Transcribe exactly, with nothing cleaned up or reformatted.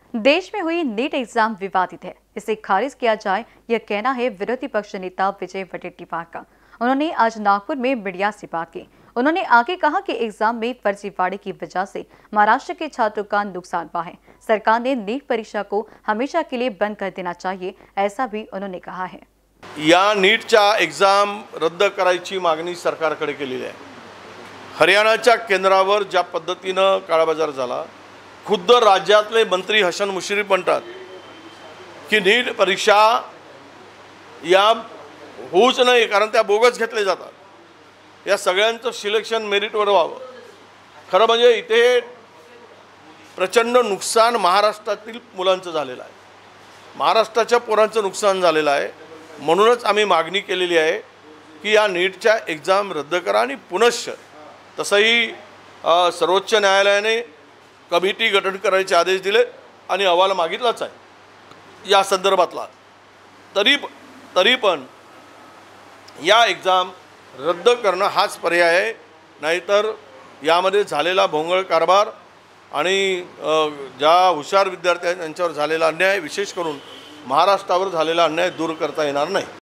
देश में हुई नीट एग्जाम विवादित है, इसे खारिज किया जाए, यह कहना है विरोधी पक्ष नेता विजय वडेट्टीवार का। उन्होंने आज नागपुर में मीडिया से बात की। उन्होंने आगे कहा कि एग्जाम में फर्जीवाड़े की वजह से महाराष्ट्र के छात्रों का नुकसान हुआ है। सरकार ने नीट परीक्षा को हमेशा के लिए बंद कर देना चाहिए, ऐसा भी उन्होंने कहा है। या नीटचा एग्जाम रद्द करायची मागणी सरकारकडे केलेली आहे। हरियाणाच्या केंद्रावर ज्या पद्धतीनं काळाबाजार झाला, खुद्द राज्यातले मंत्री हसन मुश्रीफ म्हणतात की नीट परीक्षा या होऊच नाही, कारण त्या बोगस घेतले जातात। या सगळ्यांचं सिलेक्शन मेरिटवर व्हावं। खरं म्हणजे इथे प्रचंड नुकसान महाराष्ट्रातील मुलांचं झालेलं आहे, महाराष्ट्राच्या पोरांचं नुकसान झालेलं आहे। म्हणूनच आम्ही मागणी केलेली आहे की या नीटच्या एग्जाम रद्द करा आणि पुनश्च तसंही सर्वोच्च न्यायालयाने कमिटी गठन करायचे आदेश दिले आणि अहवाल मागितलाच आहे या संदर्भातला। तरी तरी पण या एग्जाम रद्द करणं हाच पर्याय आहे, नाहीतर यामध्ये झालेला भोंगळ कारभार आणि ज्या हुशार विद्यार्थी आहेत त्यांच्यावर झालेला अन्याय, विशेष करून महाराष्ट्रावर झालेला अन्याय दूर करता येणार नाही।